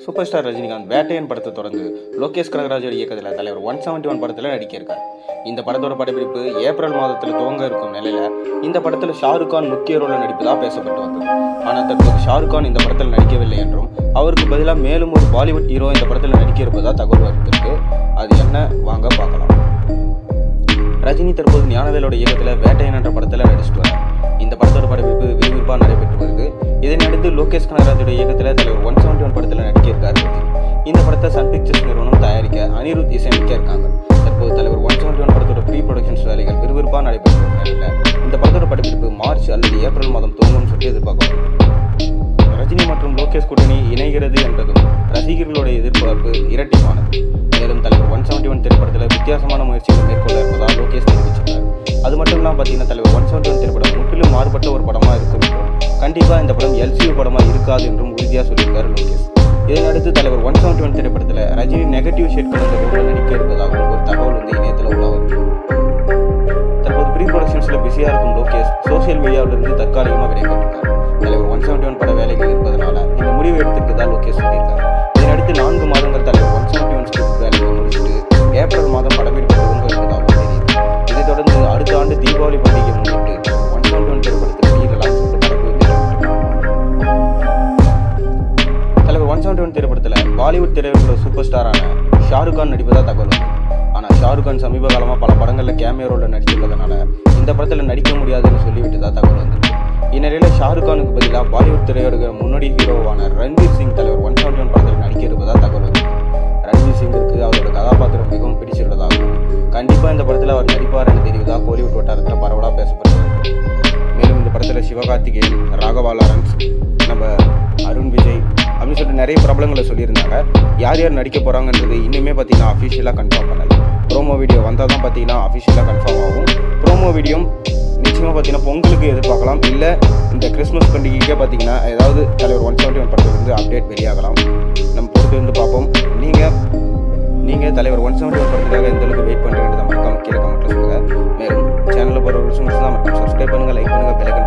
Super star Rajinikanth Vettaiyan படத்தை தொடர்ந்து லோகேஷ் கனகராஜோட இயக்கத்தில் தலைவர் 171 படத்தில் நடிக்கிருக்கார். இந்த படத்தோட படப்பிடிப்பு ஏப்ரல் மாதத்தில் துவங்க இருக்கும் நிலையில இந்த படத்தில் ஷாருக் கான் முக்கிய ரோலில் நடிப்பதாக பேசப்பட்டு வந்தது. ஆனால் தற்போது ஷாருக் கான் இந்த படத்தில் நடிக்கவில்லை என்றும் அவருக்கு பதிலாக மேலும் ஒரு பாலிவுட் ஹீரோ இந்த படத்தில் நடிக்க இருப்பதாக தகவல் வந்திருக்கு. அது என்ன வாங்க பார்க்கலாம். ரஜினி தற்போது ஞானவேலோட இயக்கத்தில் வேட்டையன் என்ற படத்தில் நடிச்சிட்டு வரார். இந்த படத்தோட படப்பிடிப்பு விறுவிறுப்பாக நடைபெற்று வருது. இதனையடுத்து லோகேஷ் கனகராஜோட இயக்கத்தில் தலைவர் 171 படத்தில் நடிக்க இருக்காரு. இந்த படத்தை சன் பிக்சர்ஸ் நிறுவனம் தயாரிக்க அனிருத் இசையமைக்க இருக்காங்க. தற்போது தலைவர் 171 படத்தோட ப்ரீ ப்ரொடக்ஷன்ஸ் வேலைகள் விறுவிறுப்பாக நடைபெற்று வரும் நிலையில் இந்த படத்தோட படப்பிடிப்பு மார்ச் அல்லது ஏப்ரல் மாதம் துவங்கும்னு சொல்லி எதிர்பார்க்கப்படுது. ரஜினி மற்றும் லோகேஷ் கூட்டணி இணைகிறது என்றதும் ரசிகர்களோட எதிர்பார்ப்பு இரட்டிப்பானது. மேலும் தலைவர் 171 திரைப்படத்தில் வித்தியாசமான முயற்சிகளை மேற்கொள்ள இருப்பதாக லோகேஷ் தெரிவிச்சிருக்கார். அது மட்டும் இல்லாமல் பார்த்தீங்கன்னா தலைவர் 171 திரைப்படம் முற்றிலும் மாறுபட்ட ஒரு படமாக இருக்கும் என்றும் கண்டிப்பாக இந்த படம் LCU படமாக இருக்காது என்றும் உறுதியாக சொல்லியிருக்காரு லோகேஷ். இதனையடுத்து தலைவர் 171 திரைப்படத்தில் ரஜினி நெகட்டிவ் ஷேட் கலந்த ரோலில் நடிக்க இருப்பதாகவும் ஒரு தகவல் இணையத்தில் உலாவுது. தற்போது ப்ரீ ப்ரொடக்ஷன்ஸில் பிஸியாக இருக்கும் லோகேஷ் சோசியல் மீடியாவிலிருந்து தற்காலிகமாக விடைபெற்றிருக்கார். தலைவர் 171 பட வேலைகள் இருப்பதனால இந்த முடிவு எடுத்திருக்கதாக லோகேஷ் சொல்லியிருக்கார். இதனடுத்து 4 மாதங்கள் தலைவர் 171 ஸ்கிரிப்ட் வேலைகளை முடிச்சுட்டு ஏப்ரல் மாதம் படப்பிடிப்பு துவங்க இருப்பதாகவும் தெரியுது. இதைத் தொடர்ந்து அடுத்த ஆண்டு தீபாவளி பண்டிகை முன்னிட்டு 171 திரைப்படத்தில் ரிலீஸ் தலைவர் 171 திரைப்படத்தில் பாலிவுட் திரையுலக சூப்பர் ஸ்டாரான ஷாருக் கான் நடிப்பதாக தகவல் வந்தது. ஆனால் ஷாருக் கான் சமீப காலமாக பல படங்களில் கேமியோ ரோலில் நடிச்சிருப்பதனால இந்த படத்தில் நடிக்க முடியாதுன்னு சொல்லிவிட்டதாக தகவல் வந்தது. இந்நிலையில் ஷாருக் கானுக்கு பதிலாக பாலிவுட் திரையுலக முன்னணி ஹீரோவான ரன்வீர் சிங் தலைவர் 171 படத்தில் நடிக்க இருப்பதாக தகவல் வந்தது. ரன்வீர் சிங்கிற்கு அவரோட கதாபாத்திரம் மிகவும் பிடிச்சிருந்ததாகவும் கண்டிப்பாக இந்த படத்தில் அவர் நடிப்பார் என தெரிவதாக கோலிவுட் வட்டாரத்தில் பரவலாக பேசப்படுகிறது. மேலும் இந்த படத்தில் சிவகார்த்திகேயன், ராகவா லாரன்ஸ், நம்ம அருண் விஜய் அப்படின்னு சொல்லிட்டு நிறைய பிரபலங்களை சொல்லியிருந்தாங்க. யார் யார் நடிக்க போகிறாங்கன்றது இன்னுமே பார்த்தீங்கன்னா அஃபிஷியலாக கன்ஃபார்ம் பண்ணலை. ப்ரோமோ வீடியோ வந்தால் தான் பார்த்தீங்கன்னா அஃபிஷியலாக கன்ஃபார்ம் ஆகும். ப்ரோமோ வீடியோ நிச்சயமாக பார்த்தீங்கன்னா பொங்கலுக்கு எதிர்பார்க்கலாம். இல்லை இந்த கிறிஸ்மஸ் பண்டிகைக்கே பார்த்தீங்கன்னா ஏதாவது தலைவர் 171 படத்துலேருந்து அப்டேட் வெளியாகலாம். நம்ம பொறுத்து வந்து பார்ப்போம். நீங்கள் தலைவர் 171 படத்துக்காக எந்த அளவுக்கு வெயிட் பண்ணுறீங்கிறத மறக்காம கீழே கமெண்ட்டில் சொல்லுங்கள். மேலும் சேனலில் போகிற ஒரு விஷயம் தான் மறக்காம சப்ஸ்கிரைப் பண்ணுங்கள், லைக் பண்ணுங்கள்,